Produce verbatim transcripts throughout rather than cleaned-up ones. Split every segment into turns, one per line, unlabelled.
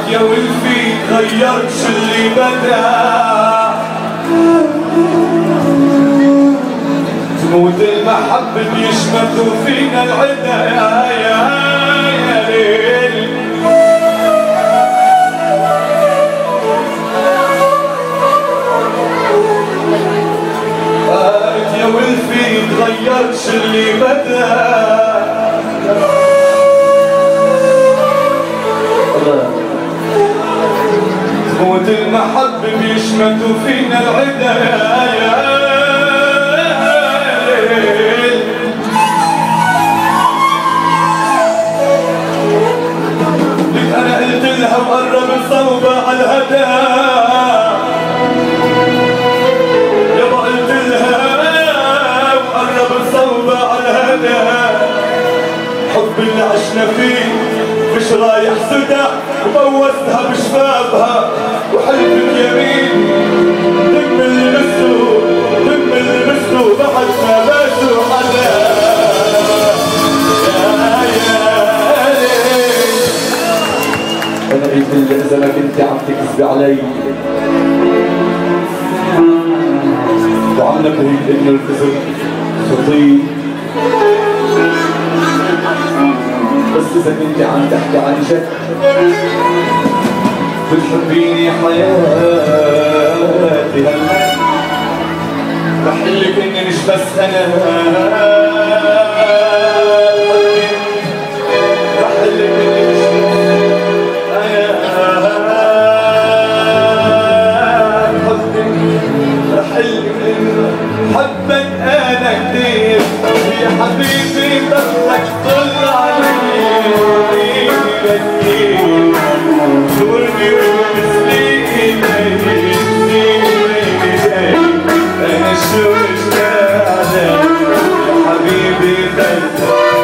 يا ولفي غيرت شو اللي بدا، تموت المحبة بيشمتوا فينا العدا يا يا يا ليل. قالت يا ولفي غيرت شو اللي بدا، تموت المحبة بيشمتوا فينا العدا يا يا ليل. لك أنا قلت لها وقرب الصوبة على الهدى، يابا قلت لها وقرب الصوبة على الهدى، حب اللي عشنا فيه مش رايح سدى، وبوستها بشبابها وحلفك يمين دم اللي مسه دم اللي مسه بعد ما باسوا حدا يا يا ليل. انا قلت لها اذا ما كنتي عم تكذبي علي وعم نبهك انه الكذب خطير، بس إذا كنتي عم تحكي عن جد بتحبيني حياتي هلا، رح قلك إني مش بس أنا رح قلك إني مش أنا بحبك، رح قلك إني بحبك أنا كتير يا حبيبي، ضلك طل علي زورني ومثلي انا شو مشتاق يا حبيبي قلبك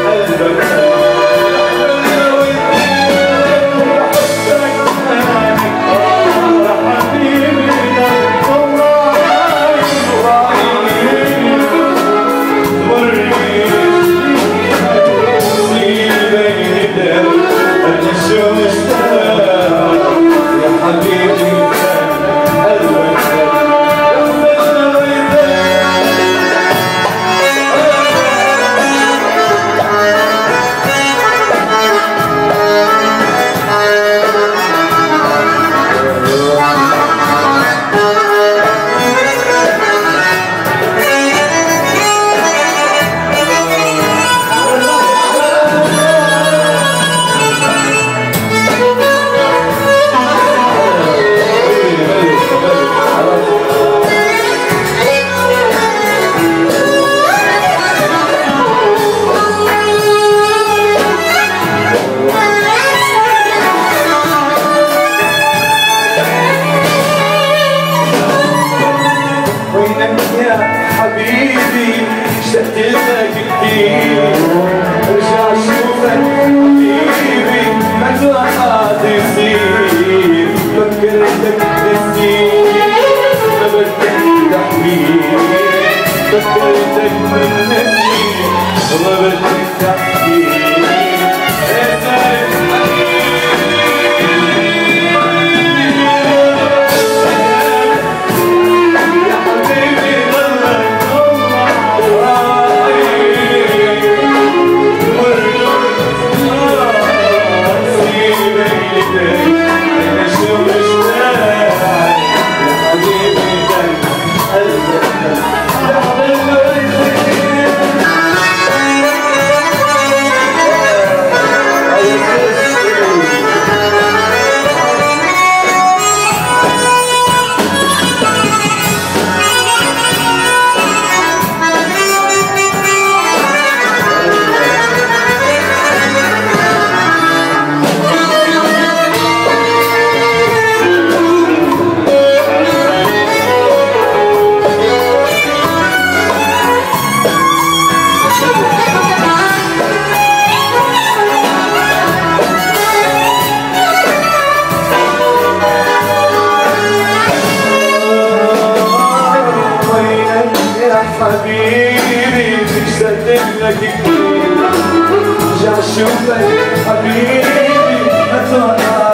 حبيبي اشتقت لك كتير، رجع اشوفك حبيبي ما توقعت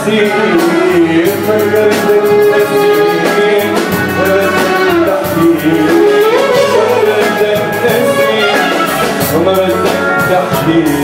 النسيم برد النسيم برد التحديد برد النسيم برد التحديد